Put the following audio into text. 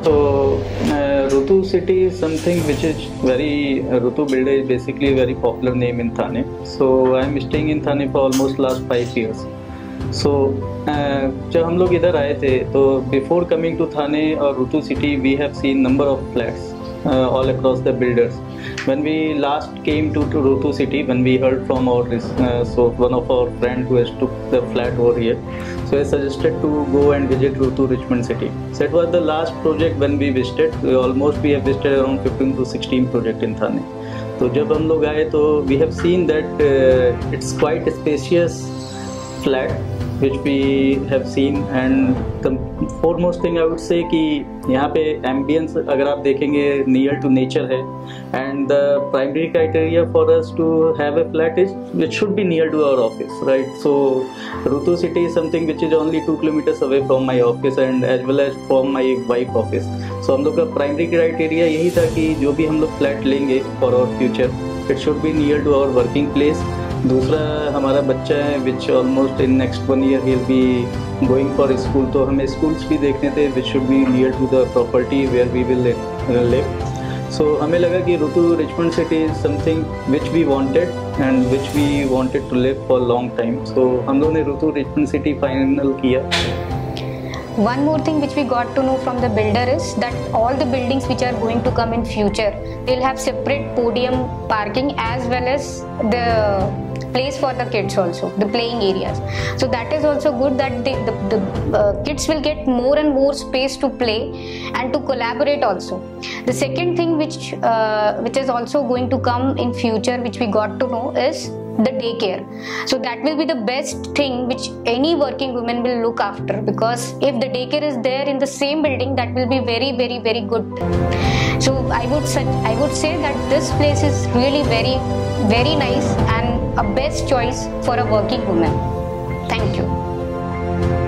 So, Rutu City is something which is very Rutu Builder is basically a very popular name in Thane. So I am staying in Thane for almost last 5 years. So जब हम लोग इधर आए थे तो before coming to Thane or Rutu City we have seen number of flats all across the builders. When we last came to Rutu City, when we heard from our so one of our friend who has took the flat over here, so I suggested to go and visit Rutu Richmond City. So it was the last project when we visited. Almost we have visited around 15 to 16 project in Thane. तो जब हम लोग आए तो we have seen that it's quite spacious flat which we have seen, and the foremost thing I would say कि यहाँ पे ambience अगर आप देखेंगे near to nature है, and the primary criteria for us to have a flat is it should be near to our office, right? So Rutu City is something which is only 2 kilometers away from my office and as well as from my wife office. So हम लोग का primary criteria यही था कि जो भी हम लोग flat लेंगे for our future it should be near to our working place. दूसरा हमारा बच्चा है which almost in next 1 year he'll be going for school, तो हमें स्कूल्स भी देखने थे which should be near to the property where we will live. So हमें लगा कि Rutu Richmond City is something which we wanted and which we wanted to live for long time. So हम लोगों ने रुतु रिचमंड सिटी फाइनल किया. One more thing which we got to know from the builder is that all the buildings which are going to come in future, they'll have separate podium parking as well as the place for the kids also, the playing areas. So that is also good that the kids will get more and more space to play and to collaborate also. The second thing which is also going to come in future which we got to know is the daycare. So that will be the best thing which any working woman will look after, because if the daycare is there in the same building, that will be very, very, very good. So I would say that this place is really very, very nice and a best choice for a working woman. Thank you.